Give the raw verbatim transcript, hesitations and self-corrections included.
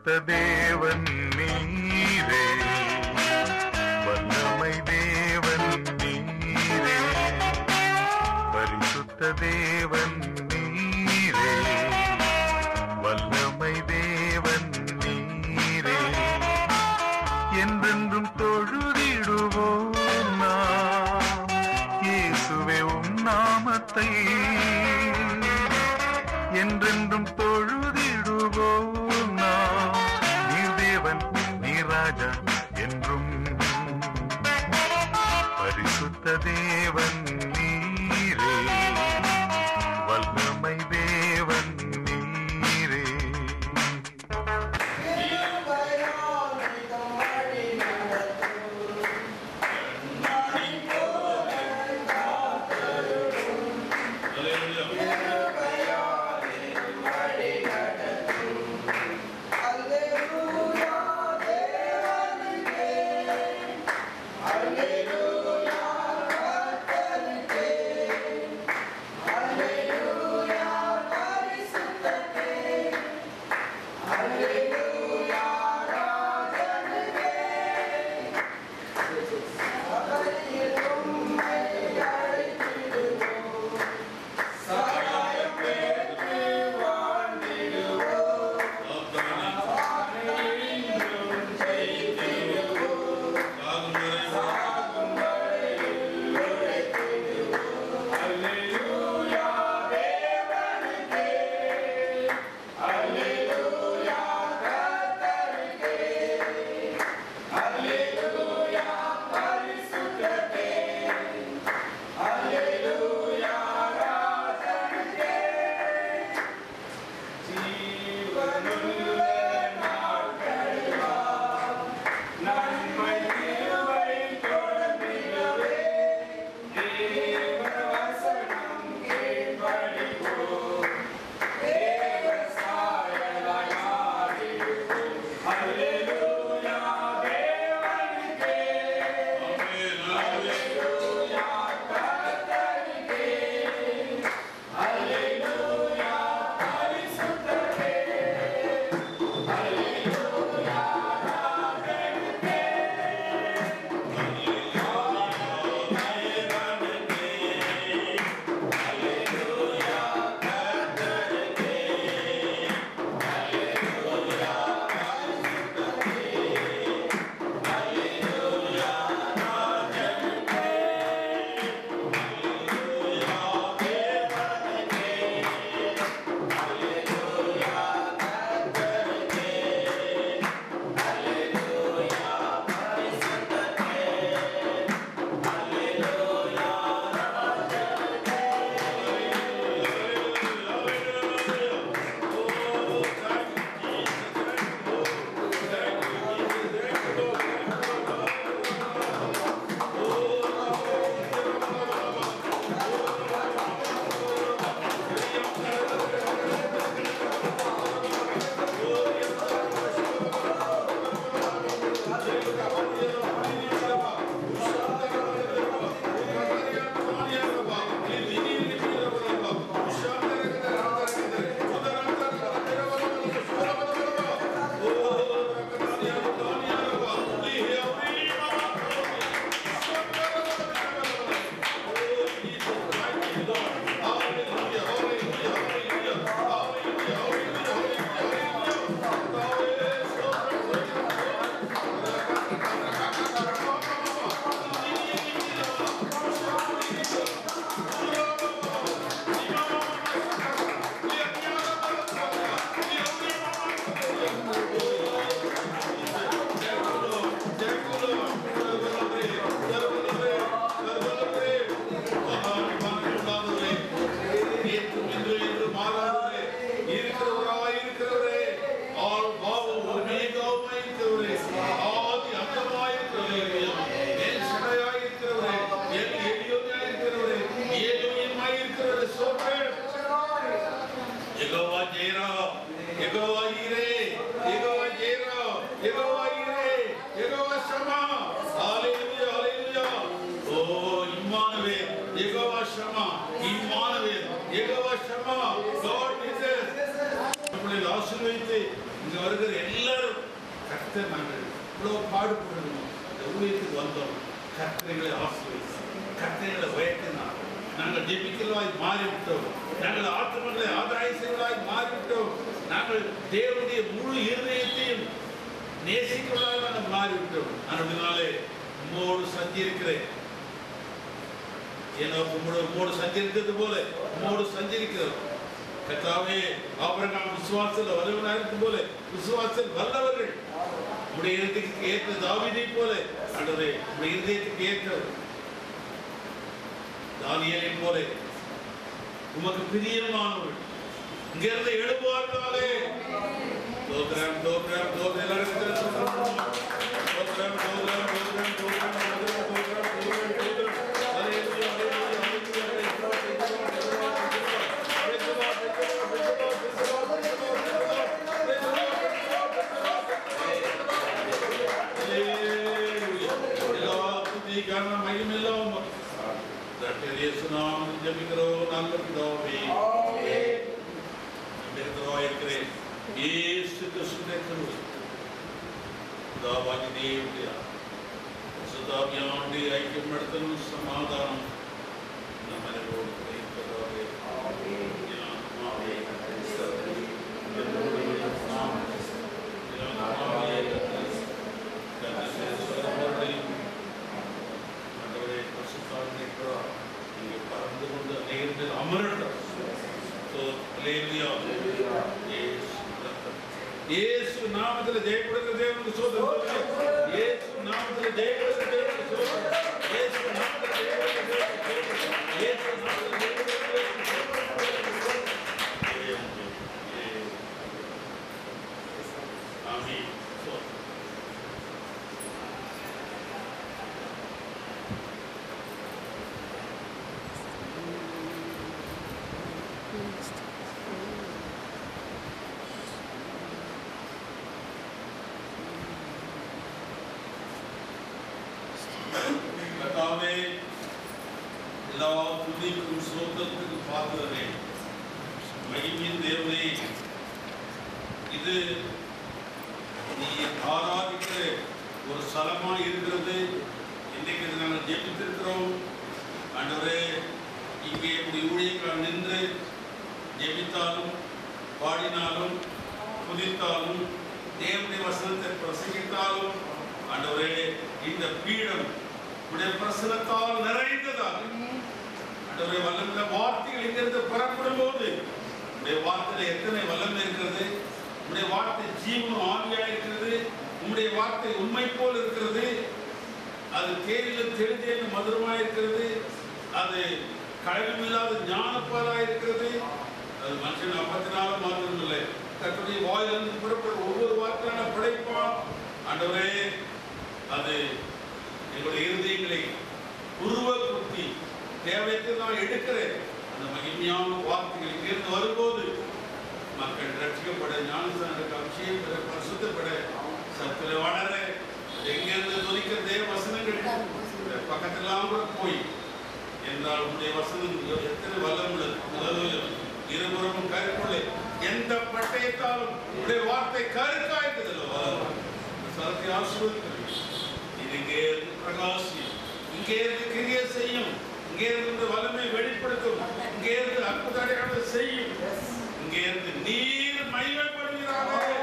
பரிசுத்த தேவன் நீரே, வல்லமை தேவன் நீரே, பரிசுத்த தேவன் நீரே, வல்லமை தேவன் நீரே, என்றென்றும் தொழுதிடுவோம் நாம் இயேசுவே உம் நாமத்தை, என்றென்றும் தொழுதிடுவோம் நாம். நீர் தேவன் நீர் ராஜா என்றும், பரிசுத்த தேவன் நீரே, வல்லமை தேவன் நீரே. ஆசீர்வதித்து இந்த வருகிற எல்லாரும் கர்த்தர் நாங்கள் இவ்வளவு பாடுபடணும் இந்த ஊழியத்துக்கு வந்தோம். கர்த்தர்களை ஆசீர்வதித்தார், கர்த்தர்களை உயர்த்தினார். நாங்கள் ஜெபிக்கிறவர்களாய் மாறிவிட்டோம். நாங்கள் ஆத்துமக்களை ஆதாய செய்வர்களாய் மாறிவிட்டோம். நாங்கள் தேவனுடைய முழு இருதயத்தையும் நேசிக்கிறவர்களாய் நாங்கள் மாறிவிட்டோம். அதனாலே உம்மோடு சஞ்சரிக்கிறேன். ஏன்னா உம்மோடு உம்மோடு சஞ்சரித்தது போல உம்மோடு சஞ்சரிக்கிறோம். கர்த்தாவே, ஆபிரகாம் விசுவாசத்தில் வல்லவனாக இருக்கும் போல விசுவாசத்தில் வல்லவர்கள் உடைய இருதயத்துக்கு ஏற்ற தாவீதை போல ஆண்டவரே உடைய இருதயத்துக்கு ஏற்றவர் தானியேலை போல உமக்கு பிரியமானவர்கள் இங்கிருந்து எழுப்புவார்களே. தோத்ரம் தோத்ரம் தோத்ரம் எல்லாரும் தோத்ரம் தோத்ரம் தோத்ரம் தோத்ரம் தோத்ரம் தோத்ரம் தோத்ரம் ஹalleluya ஹalleluya மகிமையெல்லாம் இயேசு நாமத்தில் ஜெபிக்கிறோம் நல்ல பிதாவே. ஆமென். இருக்கிறேன் இயேசு கிறிஸ்துவின் கிருபை பிதாவாகிய தேவனுடைய சுதாவியானுடைய ஐக்கியப்படுத்தலும் சமாதானம் நம்மளோடு இருப்பதாக. ஆமென். பறந்து கொண்டு அநேகர்கள் அமரட்டும். இயேசு நாமத்தில் ஜெயப்படுகிற தேவனுக்கு ஸ்தோத்திரம். இயேசு நாமத்தில் ஜெயப்படுகிற தேவனுக்கு ஸ்தோத்திரம். இயேசு நாமத்தில் ஜெயப்படுகிற தேவனுக்கு ஸ்தோத்திரம். இயேசு நாமத்தில் ஜெயப்படுகிற தேவனுக்கு ஸ்தோத்திரம். ஆமென். கர்த்தாவே, எல்லா துதிக்கும் சோதத்துக்கு பாத்திரமே, மகிமையின் தேவனே, இது நீ ஆராதிக்கிற ஒரு ஸ்தலமா இருக்கிறது. இன்றைக்கு நாங்கள் ஜெபித்திருக்கிறோம். ஆண்டவரே, இங்கே இப்படி ஊழியர்கள் நின்று ஜெபித்தாலும் பாடினாலும் குதித்தாலும் தேவனுடைய வசனத்தை பிரசங்கித்தாலும் ஆண்டவரே, இந்த பீடம் உடைய பிரசனத்தால் நிறைந்ததாக ஆண்டவரே, வல்லமை வார்த்தைகள் இங்கிருந்து பெறப்படும் போது உடைய வார்த்தையில எத்தனை வல்லமை இருக்கிறது. உடைய வார்த்தை ஜீவனும் ஆவியா இருக்கிறது. உம்முடைய வார்த்தை உண்மை போல் இருக்கிறது. அது தேனிலும் தெளிதேனும் மதுரமா இருக்கிறது. அது கலகம் இல்லாத ஞானப்பாலா இருக்கிறது. அது மனுஷன் அப்பத்தினாலும் மாத்திரம் இல்லை, கர்த்தருடைய வாயிலிருந்து புறப்படும் ஒவ்வொரு வார்த்தையான படைப்பா. ஆண்டவரே, அது எங்களுடைய இருதயங்களை உருவ குத்தி தேவைக்கு நான் எடுக்கிறேன். அந்த மகிமையான வார்த்தைகள் இங்கிருந்து வரும்போது மக்கள் ரட்சிக்கப்பட, ஞானஸ்தானத்துக்கு அபிஷேகம் பெற, பரிசுத்தப்பட, சத்துல வளர, எங்கிருந்து துணிக்கிற தேவ வசனங்கள் பக்கத்தெல்லாம் கூட போய் என்றால் உடைய வசனம் எத்தனை வல்லம் உள்ளது. இருபுறமும் கருக்குள்ளே எந்த பட்டயத்தாலும் உடைய வார்த்தை கருக்காய்க்குதல்லவா. சரத்தை ஆசீர்வதிக்கிறேன். இது இங்கே இருந்து பிரகாசியும், இங்கே இருந்து கிரியை செய்யும், இங்கே இருந்து வல்லமை வெளிப்படுத்தும், இங்கே இருந்து அற்புத அடையாளத்தை செய்யும், இங்கே இருந்து நீர் மகிமைப்படுகிறாரே.